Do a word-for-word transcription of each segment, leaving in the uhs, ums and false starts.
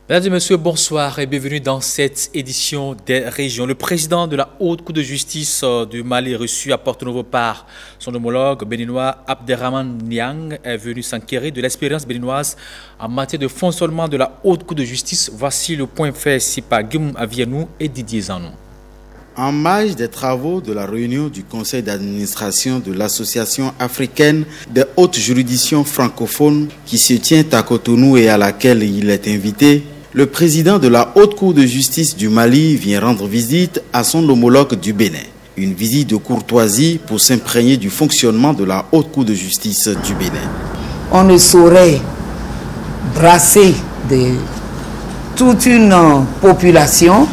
Mesdames et messieurs, bonsoir et bienvenue dans cette édition des régions. Le président de la Haute Cour de justice du Mali reçu à Porto Novo par son homologue béninois Abderrahmane Niang est venu s'enquérir de l'expérience béninoise en matière de fonctionnement de la Haute Cour de justice. Voici le point fait ici par Guillaume Avienou et Didier Zanou. En marge des travaux de la réunion du conseil d'administration de l'Association africaine des hautes juridictions francophones qui se tient à Cotonou et à laquelle il est invité, le président de la Haute Cour de justice du Mali vient rendre visite à son homologue du Bénin. Une visite de courtoisie pour s'imprégner du fonctionnement de la Haute Cour de justice du Bénin. On ne saurait brasser de toute une population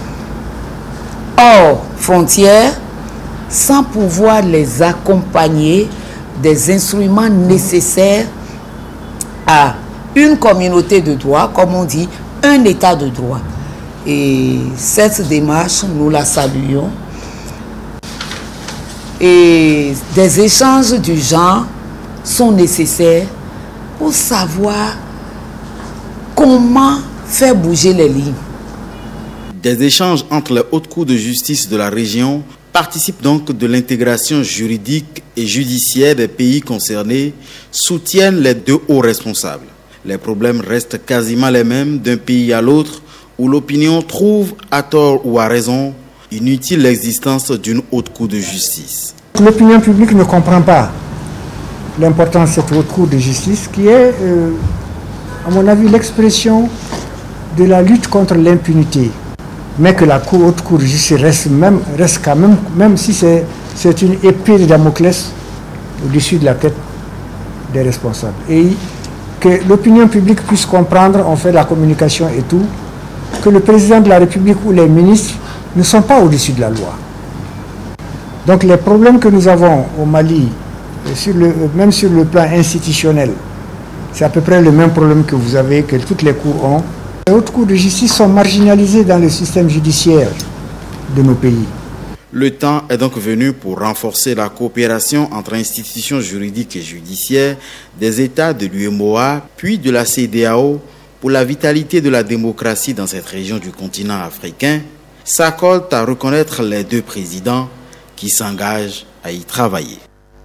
hors frontières sans pouvoir les accompagner des instruments nécessaires à une communauté de droit, comme on dit, un état de droit. Et cette démarche, nous la saluons. Et des échanges du genre sont nécessaires pour savoir comment faire bouger les lignes. Des échanges entre les hautes cours de justice de la région participent donc de l'intégration juridique et judiciaire des pays concernés, soutiennent les deux hauts responsables. Les problèmes restent quasiment les mêmes d'un pays à l'autre, où l'opinion trouve, à tort ou à raison, inutile l'existence d'une haute cour de justice. L'opinion publique ne comprend pas l'importance de cette haute cour de justice, qui est, euh, à mon avis, l'expression de la lutte contre l'impunité. Mais que la cour, haute cour de justice reste, même, reste quand même, même si c'est, c'est une épée de Damoclès au-dessus de la tête des responsables. Et que l'opinion publique puisse comprendre, on fait la communication et tout, que le président de la République ou les ministres ne sont pas au-dessus de la loi. Donc les problèmes que nous avons au Mali, sur le, même sur le plan institutionnel, c'est à peu près le même problème que vous avez, que toutes les cours ont. Les hautes cours de justice sont marginalisées dans le système judiciaire de nos pays. Le temps est donc venu pour renforcer la coopération entre institutions juridiques et judiciaires des États de l'U M O A, puis de la C E D E A O, pour la vitalité de la démocratie dans cette région du continent africain, s'accordent à reconnaître les deux présidents qui s'engagent à y travailler.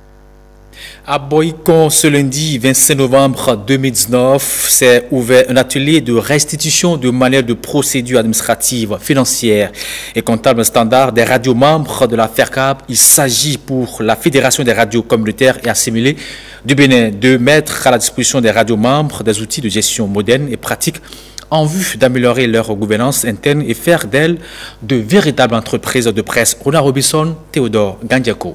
À Boycon, ce lundi vingt-cinq novembre deux mille dix-neuf, s'est ouvert un atelier de restitution de manuels de procédures administratives, financières et comptables standards des radios membres de la FERCAB. Il s'agit pour la Fédération des radios communautaires et assimilées du Bénin de mettre à la disposition des radios membres des outils de gestion modernes et pratiques en vue d'améliorer leur gouvernance interne et faire d'elles de véritables entreprises de presse. Ronald Robinson, Théodore Gandiako.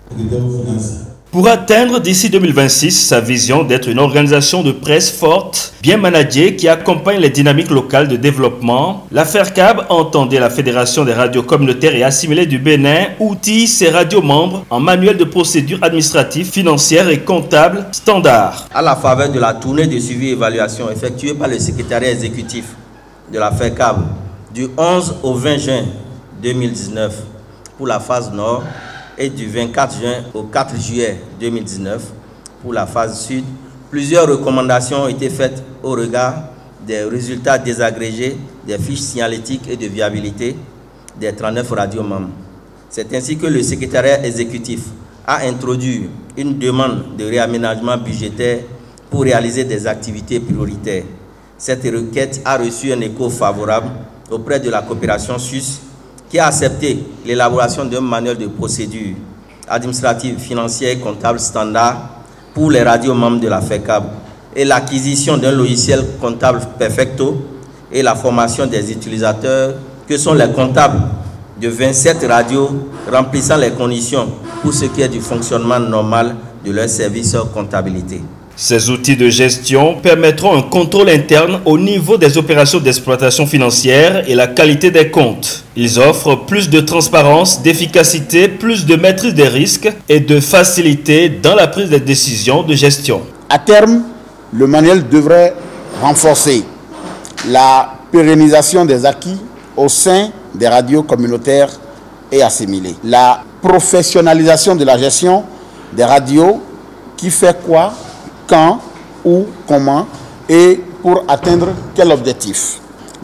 Pour atteindre d'ici deux mille vingt-six sa vision d'être une organisation de presse forte, bien managée, qui accompagne les dynamiques locales de développement, la FERCAB, entendait la Fédération des radios communautaires et assimilées du Bénin, outille ses radios membres en manuel de procédures administratives, financières et comptables standards. À la faveur de la tournée de suivi et évaluation effectuée par le secrétariat exécutif de la FERCAB du onze au vingt juin deux mille dix-neuf pour la phase nord, et du vingt-quatre juin au quatre juillet deux mille dix-neuf pour la phase sud, plusieurs recommandations ont été faites au regard des résultats désagrégés des fiches signalétiques et de viabilité des trente-neuf radios membres. C'est ainsi que le secrétariat exécutif a introduit une demande de réaménagement budgétaire pour réaliser des activités prioritaires. Cette requête a reçu un écho favorable auprès de la coopération suisse, qui a accepté l'élaboration d'un manuel de procédures administratives, financières et comptables standards pour les radios membres de la FERCAB et l'acquisition d'un logiciel comptable perfecto et la formation des utilisateurs que sont les comptables de vingt-sept radios remplissant les conditions pour ce qui est du fonctionnement normal de leur service comptabilité. Ces outils de gestion permettront un contrôle interne au niveau des opérations d'exploitation financière et la qualité des comptes. Ils offrent plus de transparence, d'efficacité, plus de maîtrise des risques et de facilité dans la prise de décisions de gestion. À terme, le manuel devrait renforcer la pérennisation des acquis au sein des radios communautaires et assimilées. La professionnalisation de la gestion des radios, qui fait quoi, quand, où, comment et pour atteindre quel objectif.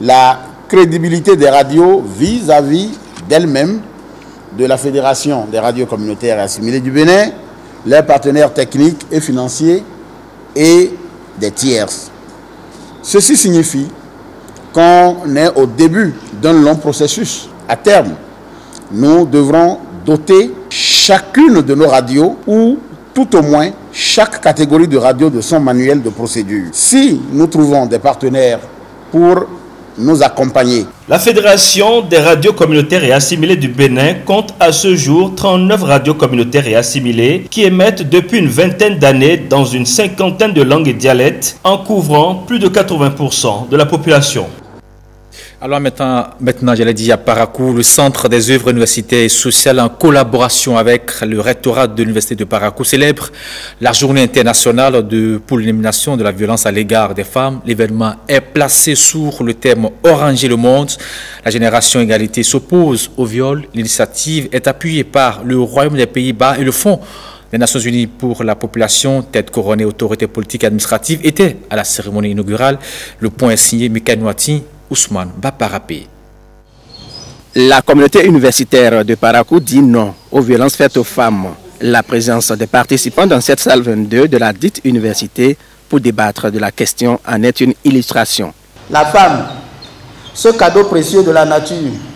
la crédibilité des radios vis-à-vis d'elles-mêmes, de la Fédération des radios communautaires et assimilées du Bénin, leurs partenaires techniques et financiers et des tiers. Ceci signifie qu'on est au début d'un long processus. À terme, nous devrons doter chacune de nos radios ou tout au moins chaque catégorie de radio de son manuel de procédure. Si nous trouvons des partenaires pour nous accompagner. La Fédération des radios communautaires et assimilées du Bénin compte à ce jour trente-neuf radios communautaires et assimilées qui émettent depuis une vingtaine d'années dans une cinquantaine de langues et dialectes en couvrant plus de quatre-vingts pour cent de la population. Alors maintenant, maintenant j'allais dire à Parakou, le Centre des œuvres universitaires et sociales en collaboration avec le rectorat de l'Université de Parakou célèbre la journée internationale de, pour l'élimination de la violence à l'égard des femmes. L'événement est placé sous le thème « Oranger le monde ». La génération égalité s'oppose au viol. L'initiative est appuyée par le Royaume des Pays-Bas et le Fonds des Nations Unies pour la population, tête couronnée autorité politique et administrative, était à la cérémonie inaugurale. Le point est signé Mika Nouati, Ousmane Baparapé. La communauté universitaire de Parakou dit non aux violences faites aux femmes. La présence des participants dans cette salle vingt-deux de la dite université pour débattre de la question en est une illustration. La femme, ce cadeau précieux de la nature,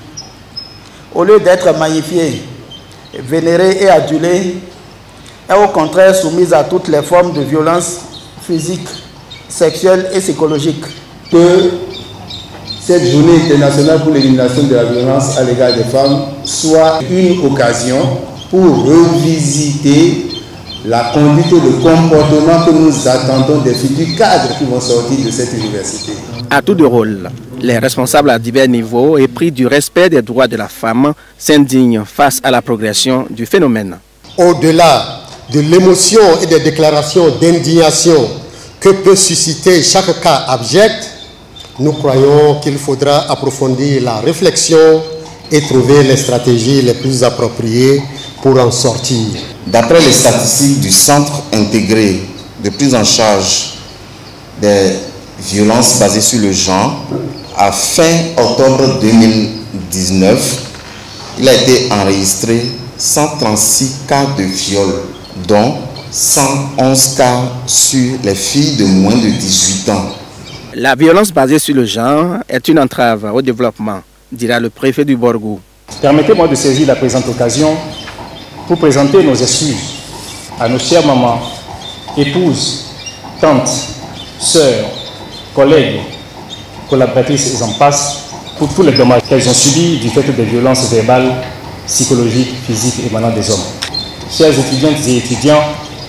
au lieu d'être magnifiée, vénérée et adulée, est au contraire soumise à toutes les formes de violence physique, sexuelle et psychologique. Que cette journée internationale pour l'élimination de la violence à l'égard des femmes soit une occasion pour revisiter la conduite et le comportement que nous attendons des futurs cadres qui vont sortir de cette université. À tour de rôle, les responsables à divers niveaux et pris du respect des droits de la femme s'indignent face à la progression du phénomène. Au-delà de l'émotion et des déclarations d'indignation que peut susciter chaque cas abject, nous croyons qu'il faudra approfondir la réflexion et trouver les stratégies les plus appropriées pour en sortir. D'après les statistiques du Centre intégré de prise en charge des violences basées sur le genre, à fin octobre deux mille dix-neuf, il a été enregistré cent trente-six cas de viol, dont cent onze cas sur les filles de moins de dix-huit ans. La violence basée sur le genre est une entrave au développement, dira le préfet du Borgou. Permettez-moi de saisir la présente occasion pour présenter nos excuses à nos chères mamans, épouses, tantes, sœurs, collègues, collaboratrices et j'en passe, pour tous les dommages qu'elles ont subis du fait des violences verbales, psychologiques, physiques émanant des hommes. Chers étudiantes et étudiants,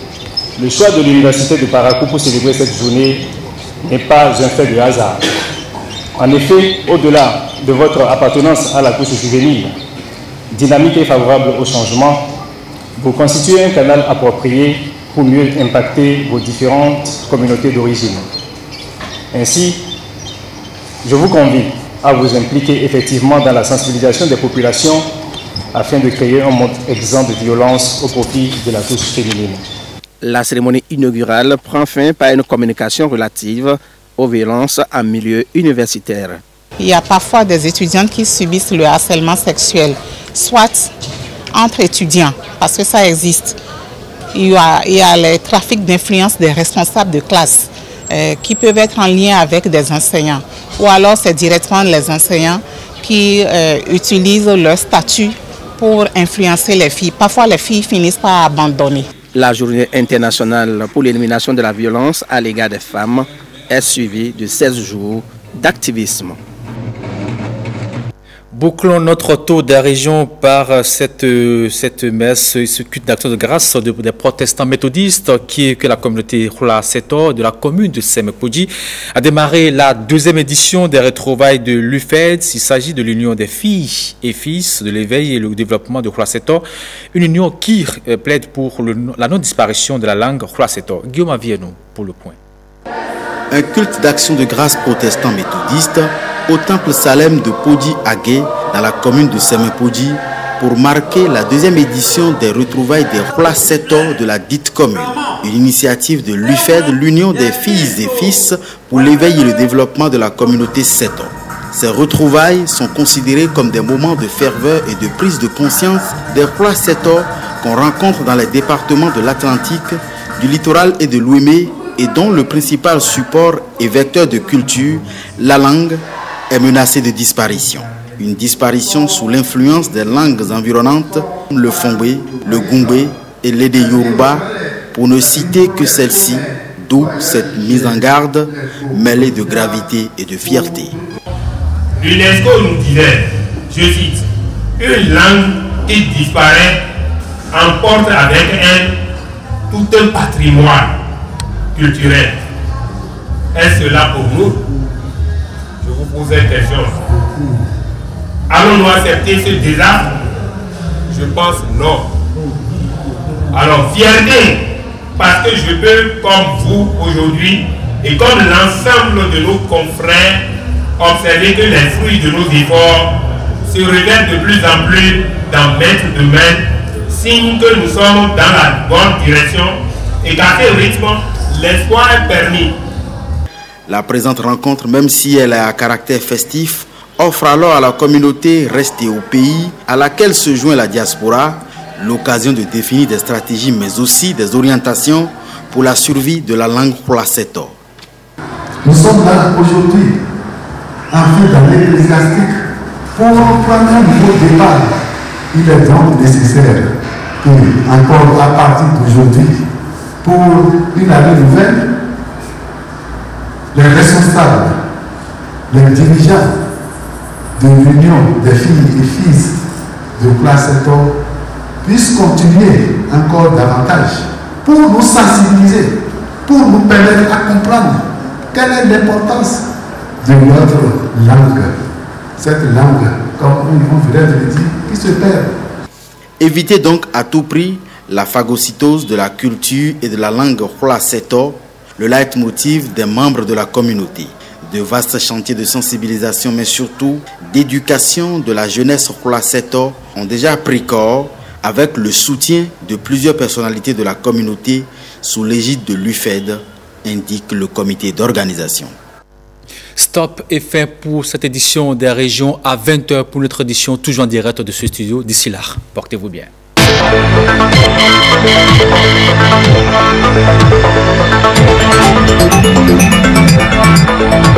le choix de l'Université de Parakou pour célébrer cette journée n'est pas un fait de hasard. En effet, au-delà de votre appartenance à la couche juvénile, dynamique et favorable au changement, vous constituez un canal approprié pour mieux impacter vos différentes communautés d'origine. Ainsi, je vous convie à vous impliquer effectivement dans la sensibilisation des populations afin de créer un monde exempt de violence au profit de la couche féminine. La cérémonie inaugurale prend fin par une communication relative aux violences en milieu universitaire. Il y a parfois des étudiantes qui subissent le harcèlement sexuel, soit entre étudiants, parce que ça existe. Il y a, il y a les trafics d'influence des responsables de classe euh, qui peuvent être en lien avec des enseignants. Ou alors c'est directement les enseignants qui euh, utilisent leur statut pour influencer les filles. Parfois les filles finissent par abandonner. La journée internationale pour l'élimination de la violence à l'égard des femmes est suivie de seize jours d'activisme. Bouclons notre tour de la région par cette, cette messe, ce culte d'action de grâce de, des protestants méthodistes qui est que la communauté Khula Seto de la commune de Semepoudji a démarré la deuxième édition des retrouvailles de l'U F E D. Il s'agit de l'union des filles et fils de l'éveil et le développement de Khula Seto, une union qui plaide pour le, la non-disparition de la langue Khula Seto. Guillaume Avienou pour le point. Un culte d'action de grâce protestant méthodiste au temple Salem de Podi Agé dans la commune de Semepoudji pour marquer la deuxième édition des retrouvailles des Khula Seto de la dite commune. Une initiative de l'U F E D, l'union des filles et fils pour l'éveil et le développement de la communauté Seto. Ces retrouvailles sont considérées comme des moments de ferveur et de prise de conscience des Placeto qu'on rencontre dans les départements de l'Atlantique, du littoral et de l'Ouémé, et dont le principal support et vecteur de culture, la langue, est menacée de disparition. Une disparition sous l'influence des langues environnantes, le Fongbe, le Gungbe et l'Ede Yoruba, pour ne citer que celle-ci, d'où cette mise en garde mêlée de gravité et de fierté. L'UNESCO nous disait, je cite, une langue qui disparaît emporte avec elle tout un patrimoine culturel. Est-ce cela pour nous? Je vous pose cette question. Allons-nous accepter ce désastre? Je pense non. Alors, fierté, parce que je peux, comme vous aujourd'hui, et comme l'ensemble de nos confrères, observer que les fruits de nos efforts se révèlent de plus en plus dans maître de main, signe que nous sommes dans la bonne direction et qu'à ce rythme, l'espoir est permis. La présente rencontre, même si elle a un caractère festif, offre alors à la communauté restée au pays, à laquelle se joint la diaspora, l'occasion de définir des stratégies mais aussi des orientations pour la survie de la langue Placeto. Nous sommes là aujourd'hui, en fait dans l'ecclésiastique, pour prendre un nouveau départ. Il est donc nécessaire que, encore à partir d'aujourd'hui, pour une année nouvelle, les responsables, les dirigeants de l'Union des filles et fils de Placeto puissent continuer encore davantage pour nous sensibiliser, pour nous permettre à comprendre quelle est l'importance de notre langue. Cette langue, comme on vient de le dire, qui se perd. Évitez donc à tout prix la phagocytose de la culture et de la langue Placeto, le leitmotiv des membres de la communauté. De vastes chantiers de sensibilisation, mais surtout d'éducation de la jeunesse Placeto ont déjà pris corps avec le soutien de plusieurs personnalités de la communauté sous l'égide de l'U F E D, indique le comité d'organisation. Stop est fait pour cette édition des régions à vingt heures pour notre édition toujours en direct de ce studio. D'ici là, portez-vous bien. Thank you.